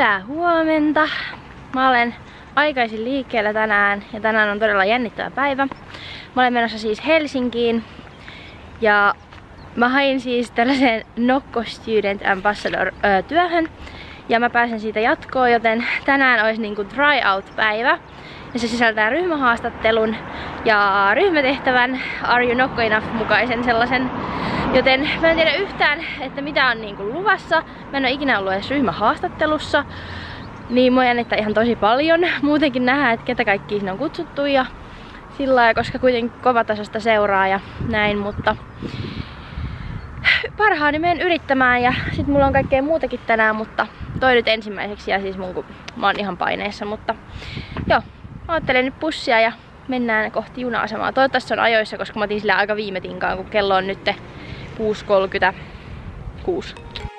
Hyvää huomenta. Mä olen aikaisin liikkeellä tänään ja tänään on todella jännittävä päivä. Mä olen menossa siis Helsinkiin ja mä hain siis tällaiseen Nokko Student Ambassador työhön ja mä pääsen siitä jatkoon, joten tänään olisi niinku try-out-päivä ja se sisältää ryhmähaastattelun ja ryhmätehtävän Are You Nokko Enough mukaisen sellaisen. Joten mä en tiedä yhtään, että mitä on niinku luvassa. Mä en ole ikinä ollut edes ryhmähaastattelussa. Niin mua jännittää ihan tosi paljon. Muutenkin nähdään, että ketä kaikki siinä on kutsuttu ja sillä lailla, koska kuitenkin kovatasosta seuraa ja näin, mutta parhaani menen yrittämään ja sit mulla on kaikkea muutakin tänään, mutta toi nyt ensimmäiseksi ja siis mä oon ihan paineessa, mutta joo, mä ottelen nyt pussia ja mennään kohti juna-asemaa. Toivottavasti se on ajoissa, koska mä otin sillä aika viime tinkaan, kun kello on nyt 6:36.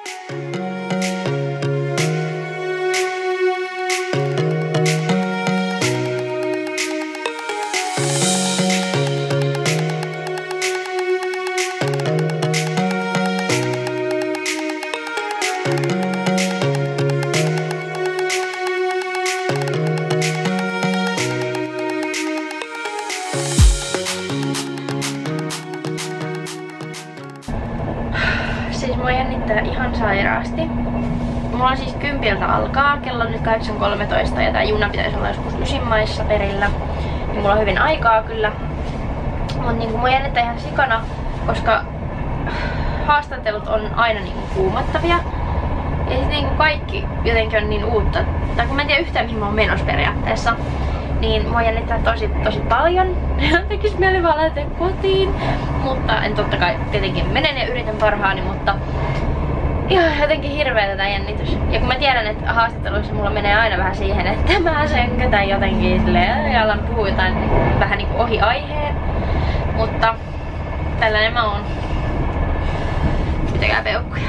Siis mua jännittää ihan sairaasti. Mulla on siis 10 alkaa, kello on nyt 8:13 ja tää juna pitäisi olla joskus 9 maissa perillä. Niin mulla on hyvin aikaa kyllä. Mut niinku mua jännittää ihan sikana, koska haastattelut on aina niinku kuumottavia. Ja sit niinku kaikki jotenkin on niin uutta. Tai kun mä en tiedä yhtään mihin mä oon menossa periaatteessa. Niin mua jännittää tosi paljon. Tekis mieli vaan lähteä kotiin. Mutta en totta kai tietenkin menen ja yritän parhaani, mutta ihan jotenkin hirveetä tää jännitys. Ja kun mä tiedän, että haastatteluissa mulla menee aina vähän siihen, että mä sönkötän jotenkin silleen ja alan puhua jotain vähän niinku ohi aiheen. Mutta tällainen mä oon. Pitäkää peukkuja.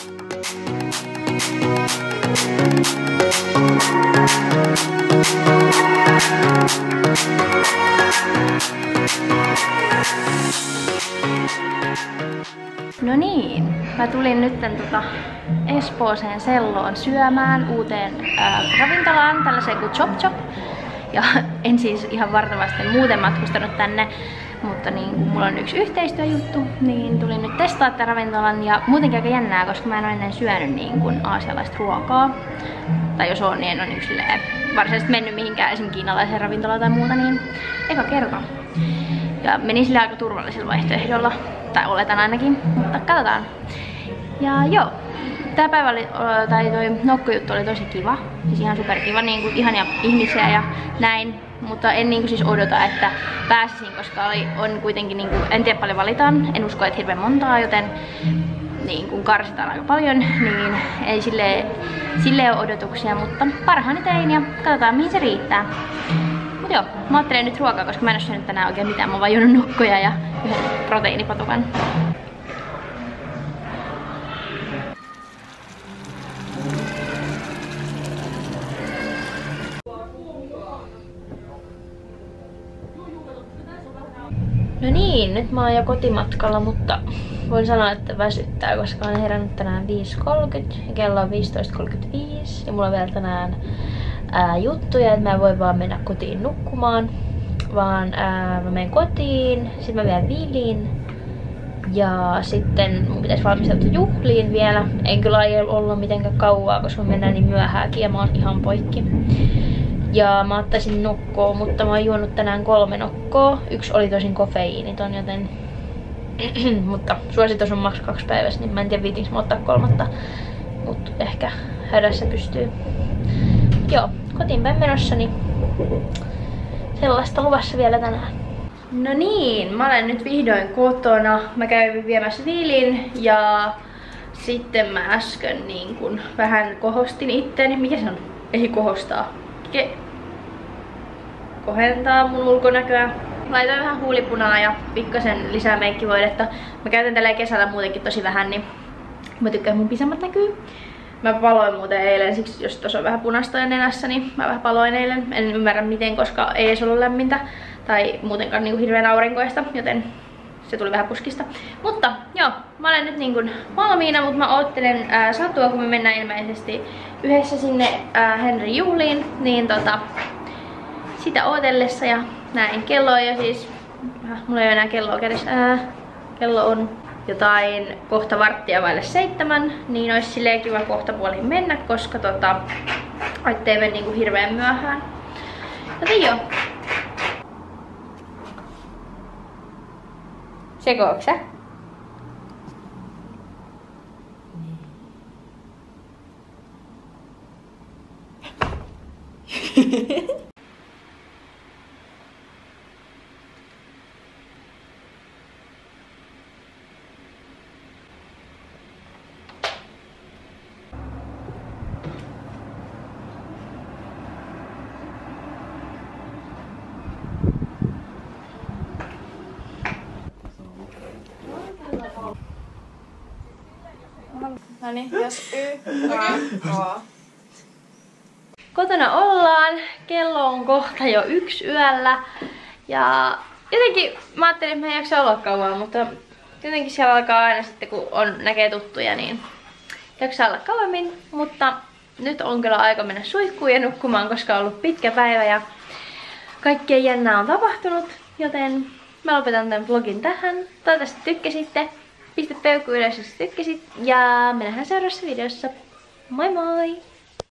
No niin, mä tulin nyt Espooseen Selloon syömään uuteen ravintolaan, tällaiseen kuin Chop Chop. Ja en siis ihan vartavasti muuten matkustanut tänne, mutta niin kun mulla on yksi yhteistyöjuttu, niin tulin nyt testaa tämän ravintolan ja muutenkin aika jännää, koska mä en ole ennen syönyt niin kuin aasialaista ruokaa. Tai jos on, niin en ole niin silleen varsinaisesti mennyt mihinkään esimerkiksi kiinalaiseen ravintolaan tai muuta, niin eka kerta. Ja menin sille aika turvallisella vaihtoehdolla, tai oletan ainakin, mutta katsotaan. Ja joo, tää päivä oli, tai toi Nokko-juttu oli tosi kiva, siis ihan superkiva, niinku ihania ihmisiä ja näin. Mutta en niinku siis odota, että pääsisin, koska on kuitenkin, niinku, en tiedä paljon valitaan, en usko, että hirveän montaa, joten niin kun karsitaan aika paljon, niin ei silleen ole odotuksia, mutta parhaani tein ja katsotaan mihin se riittää. Mut joo, mä ajattelen nyt ruokaa, koska mä en oo syönyt tänään oikein mitään, mä oon vaan juonut nokkoja ja yhden proteiinipatukan. No niin, nyt mä oon jo kotimatkalla, mutta voin sanoa, että väsyttää, koska olen herännyt tänään 5:30 ja kello on 15:35 ja mulla on vielä tänään juttuja, että mä en voi vaan mennä kotiin nukkumaan, vaan mä menen kotiin, sit mä vien Vilin ja sitten mun pitäisi valmistautua juhliin vielä. En kyllä aio olla mitenkään kauaa, koska me mennään niin myöhääkin ja mä oon ihan poikki. Ja mä ottaisin nokkoa, mutta mä oon juonut tänään 3 nokkoa. Yksi oli tosin kofeiiniton, joten mutta suositus on maks 2 päivässä, niin mä en tiedä viitinkö mä ottaa 3. Mut ehkä hädässä pystyy. Joo, kotiin päin menossa, niin sellaista luvassa vielä tänään. No niin, mä olen nyt vihdoin kotona. Mä kävin viemässä Vilin ja sitten mä äsken niin kun vähän kohostin itteeni. Mikä se on? Ei kohostaa. Kohentaa mun ulkonäköä. Laitoin vähän huulipunaa ja pikkasen lisää meikkivoidetta. Mä käytän tällä kesällä muutenkin tosi vähän, niin mä tykkään mun pisemmat näkyy. Mä paloin muuten eilen, siksi jos tuossa on vähän punaista nenässä, niin mä vähän paloin eilen. En ymmärrä miten, koska ei edes ollut lämmintä tai muutenkaan niinku hirveän aurinkoista, joten se tuli vähän puskista. Mutta joo, mä olen nyt niin kuin valmiina, mutta mä oottelen Satua, kun me mennään ilmeisesti yhdessä sinne Henrin juhliin, niin sitä ootellessa ja näin. Kello on jo siis, mulla ei ole enää kelloa kädessä, kello on jotain kohta 6:15, niin olisi silleen kiva kohta puoliin mennä, koska ettei mene niinku hirveän myöhään. Joten joo. Sekootko sä? Noniin, jos Kotona ollaan, kello on kohta jo 1 yöllä ja jotenkin mä ajattelin, että mä en jaksa olla kauan, mutta jotenkin siellä alkaa aina sitten kun näkee tuttuja, niin jaksaa olla kauemmin, mutta nyt on kyllä aika mennä suihkuun ja nukkumaan, koska on ollut pitkä päivä ja kaikkea jännää on tapahtunut, joten mä lopetan tämän vlogin tähän. Toivottavasti tykkäsitte. Pistä peukku ylös, jos tykkäsit. Ja me nähdään seuraavassa videossa. Moi moi!